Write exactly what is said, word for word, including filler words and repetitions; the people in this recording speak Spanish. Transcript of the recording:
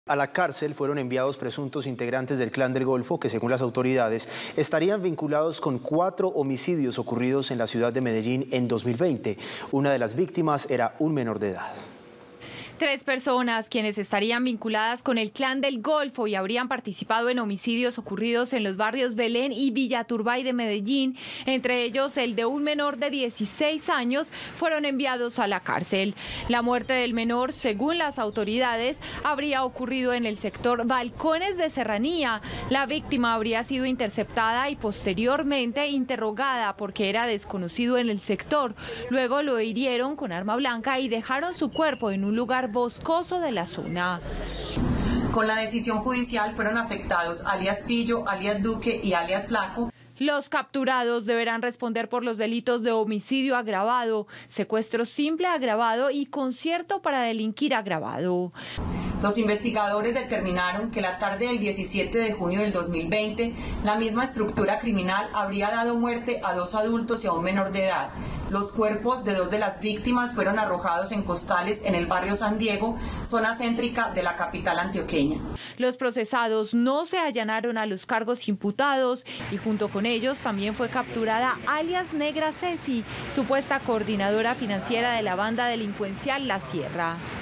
A la cárcel fueron enviados presuntos integrantes del Clan del Golfo que, según las autoridades, estarían vinculados con cuatro homicidios ocurridos en la ciudad de Medellín en dos mil veinte. Una de las víctimas era un menor de edad. Tres personas quienes estarían vinculadas con el Clan del Golfo y habrían participado en homicidios ocurridos en los barrios Belén y Villaturbay de Medellín, entre ellos el de un menor de dieciséis años, fueron enviados a la cárcel. La muerte del menor, según las autoridades, habría ocurrido en el sector Balcones de Serranía. La víctima habría sido interceptada y posteriormente interrogada porque era desconocido en el sector. Luego lo hirieron con arma blanca y dejaron su cuerpo en un lugar boscoso de la zona. Con la decisión judicial fueron afectados alias Pillo, alias Duque y alias Flaco. Los capturados deberán responder por los delitos de homicidio agravado, secuestro simple agravado y concierto para delinquir agravado. Los investigadores determinaron que la tarde del diecisiete de junio del dos mil veinte, la misma estructura criminal habría dado muerte a dos adultos y a un menor de edad. Los cuerpos de dos de las víctimas fueron arrojados en costales en el barrio San Diego, zona céntrica de la capital antioqueña. Los procesados no se allanaron a los cargos imputados y junto con ellos también fue capturada alias Negra Ceci, supuesta coordinadora financiera de la banda delincuencial La Sierra.